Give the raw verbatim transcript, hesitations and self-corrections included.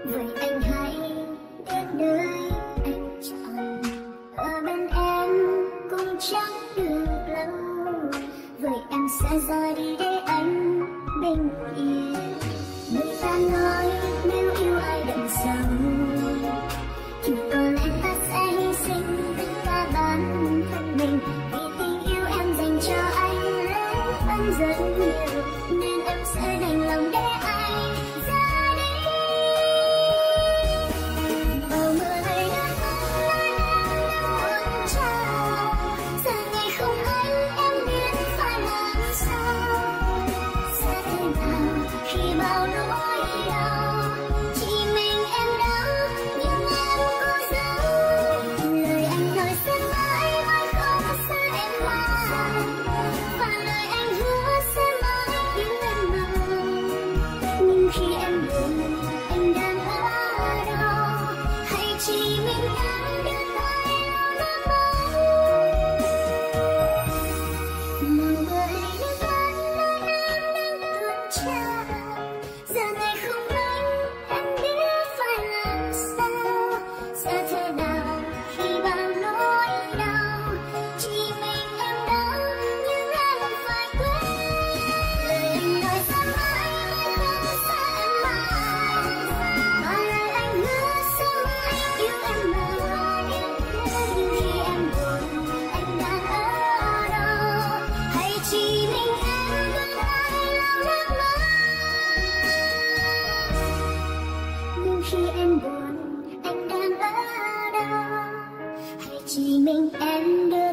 vậy anh hãy biết nơi anh chọn, ở bên em cũng chẳng được lâu, vậy em sẽ rời đi để anh bình yên. Người ta nói nếu yêu ai đậm sâu thì có lẽ ta sẽ hy sinh tất cả bản thân mình, vì tình yêu em dành cho anh lớn hơn rất nhiều, nên em sẽ đành lòng để anh ra đi. Bầu mưa hay nước mắt nói em đang muốn chào, giờ ngày không anh em biết phải làm sao, sẽ thế nào khi bao nỗi đau chỉ mình em đau nhưng em có dấu. Lời anh nói sẽ mãi mãi không xa em lại, và lời anh hứa sẽ mãi yêu em mong. Nhưng khi em buồn anh đang ở đâu, hay chỉ mình em đưa tay lau nước mắt. Mùa mưa hay nước mắt nói em đang tuôn trào, giờ này không anh em biết phải làm sao, sẽ thế nào khi bao nỗi đau chỉ mình em đau nhưng em phải quên. Lời anh nói sẽ mãi mãi không xa em mãi, và lời anh hứa sẽ mãi yêu em mãi. Nhưng khi em buồn anh đang ở đâu, hay chỉ mình em đưa tay lau nước mắt. Nhưng khi em buồn anh đang ở đâu, hay chỉ mình em đưa